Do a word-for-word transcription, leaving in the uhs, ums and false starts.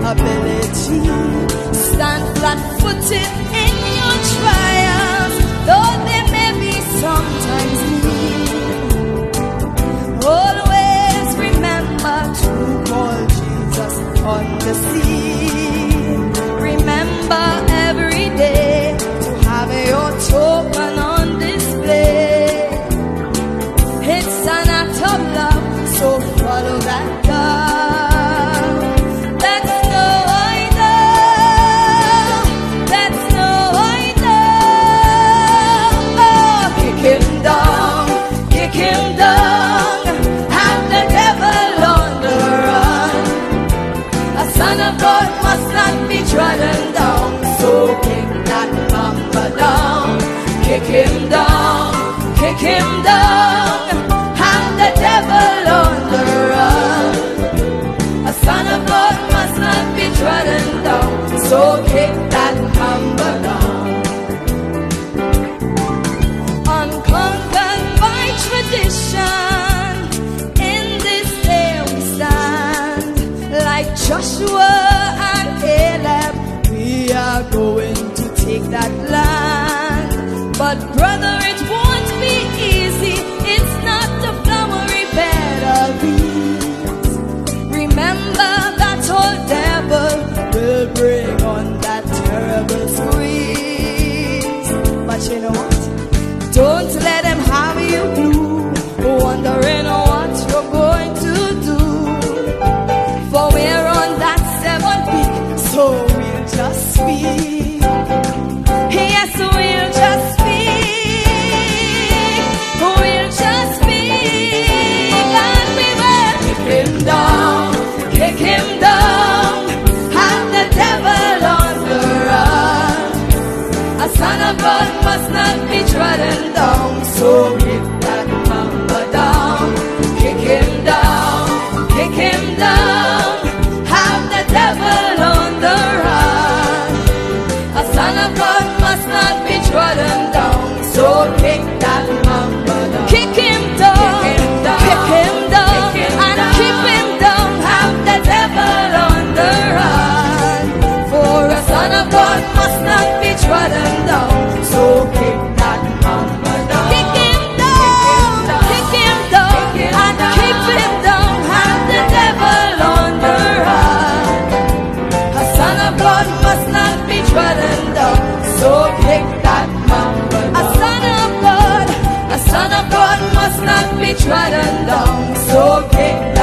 ability. Stand flat-footed in your trials, though they may be sometimes mean. Always remember to call Jesus on the scene. Remember every day to have your token on display. It's an act of love, so follow that God. That's no idol, that's no idol. Oh, kick him down, kick him down, have the devil on the run. A son of God must not be trodden down, so kick that mamba down. Kick him down, kick him down, have the devil on the run. A son of God must not be trodden down, so kick that mamba down. Unconquered by tradition, in this day we stand. Like Joshua and Caleb, we are going to take that land. But brother, it won't be easy. It's not the flowery bed of ease. Remember that old devil will bring on that terrible squeeze. But you know what? Don't let him have you blue, wondering what you're going to do. For we're on that seventh peak, so we'll just speak. Yes, we'll just speak. We'll just speak, and we will kick him down, kick him down, have the devil on the run. A son of God must not be trodden down, so kick that mamba down. Kick him down, kick him down, have the devil on the run. A son of God must not be trodden down, so kick that mamba down. Kick him down, kick him down, kick him down, kick him and down. Keep him down, have the devil on the run. For a son of God must not be trodden down, so kick that mamba down. Kick him down, kick him down, and keep him down, have the devil on the run. A son of God must not be trodden down, so kick that mamba down. A son of God, a son of God must not be trodden down, so kick